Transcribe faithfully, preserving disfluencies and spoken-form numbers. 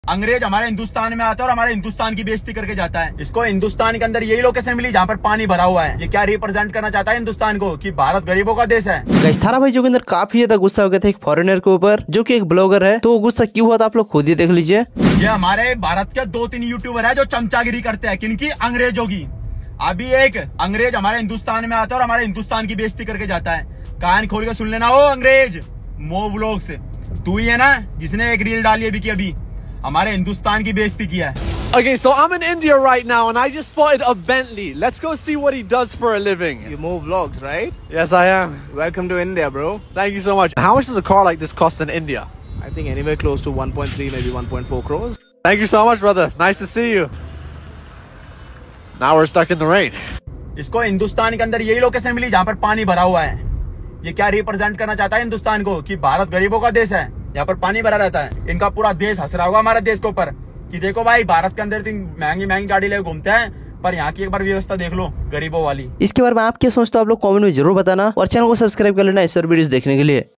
अंग्रेज हमारे हिंदुस्तान में आता है और हमारे हिंदुस्तान की बेइज्जती करके जाता है। इसको हिंदुस्तान के अंदर यही लोकेशन मिली जहाँ पर पानी भरा हुआ है। ये क्या रिप्रेजेंट करना चाहता है हिंदुस्तान को कि भारत गरीबों का देश है। गाइस थारा भाई जो के अंदर काफी ज्यादा गुस्सा हो गया था एक फॉरेनर के ऊपर जो कि एक ब्लॉगर है, तो वो गुस्सा क्यों हुआ था आप लोग खुद ही देख लीजिए। ये हमारे भारत के दो तीन यूट्यूबर है जो चमचागिरी करते हैं किनकी, अंग्रेजों की। अभी एक अंग्रेज हमारे हिंदुस्तान में आता है और हमारे हिंदुस्तान की बेइज्जती करके जाता है। कान खोल के सुन लेना, ओ अंग्रेज मो व्लॉग से तू ही है ना जिसने एक रील डाली अभी की अभी हमारे हिंदुस्तान की बेइज्जती किया है। Okay, so I'm in India right now and I just spotted a Bentley. Let's go see what he does for a living. You move vlogs, right? Yes, I am. Welcome to India, bro. Thank you so much. How much does a car like this cost in India? I think anywhere close to one point three, maybe one point four crores. Thank you so much, brother. Nice to see you. Now we're stuck in the rain. इसको हिंदुस्तान के अंदर यही location मिली जहाँ पर पानी भरा हुआ है। ये क्या रिप्रेजेंट करना चाहता है हिंदुस्तान को कि भारत गरीबों का देश है, यहाँ पर पानी भरा रहता है। इनका पूरा देश हंस रहा होगा हमारे देश के ऊपर कि देखो भाई भारत के अंदर महंगी महंगी गाड़ी लेके घूमते हैं, पर यहाँ की एक बार व्यवस्था देख लो गरीबों वाली। इसके बारे में आप क्या सोचते हो आप लोग कमेंट में जरूर बताना और चैनल को सब्सक्राइब कर लेना इस और वीडियोस देखने के लिए।